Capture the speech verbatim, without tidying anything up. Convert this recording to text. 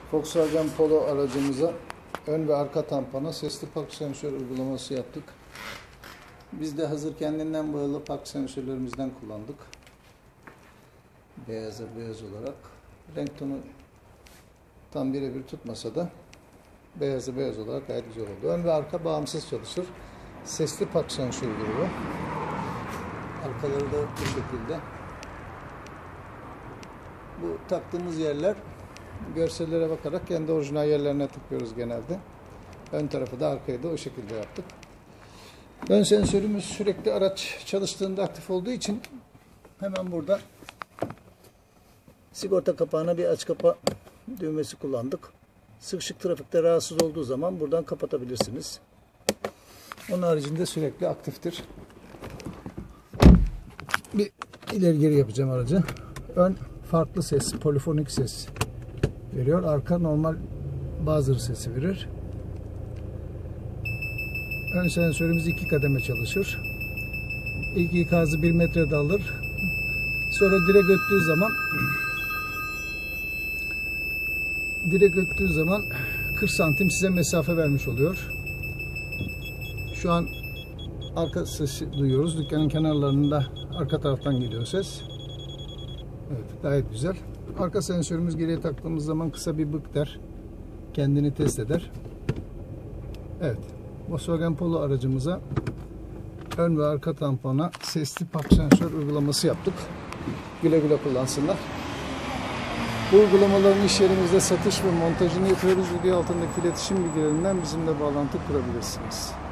Volkswagen Polo aracımıza ön ve arka tampona sesli park sensör uygulaması yaptık. Biz de hazır kendinden bağlı park sensörlerimizden kullandık. Beyaza beyaz olarak. Renk tonu tam birebir tutmasa da beyaza beyaz olarak gayet güzel oldu. Ön ve arka bağımsız çalışır. Sesli park sensörüdür bu. Arkaları da bu şekilde. Bu taktığımız yerler görsellere bakarak kendi orijinal yerlerine tıklıyoruz genelde. Ön tarafı da arkayı da o şekilde yaptık. Ön sensörümüz sürekli araç çalıştığında aktif olduğu için hemen burada sigorta kapağına bir aç kapa düğmesi kullandık. Sıkışık trafikte rahatsız olduğu zaman buradan kapatabilirsiniz. Onun haricinde sürekli aktiftir. Bir ileri geri yapacağım aracı. Ön farklı ses, polifonik ses veriyor. Arka normal buzzer sesi verir. Ön sensörümüz iki kademe çalışır. İlk ikazı bir metrede alır. Sonra direkt öttüğü zaman direkt öttüğü zaman kırk santim size mesafe vermiş oluyor. Şu an arka sesi duyuyoruz. Dükkanın kenarlarında arka taraftan geliyor ses. Evet, gayet güzel. Arka sensörümüz geriye taktığımız zaman kısa bir bık der. Kendini test eder. Evet. Volkswagen Polo aracımıza ön ve arka tampona sesli park sensör uygulaması yaptık. Güle güle kullansınlar. Bu uygulamaların iş yerimizde satış ve montajını yapıyoruz. Video altındaki iletişim bilgilerinden bizimle bağlantı kurabilirsiniz.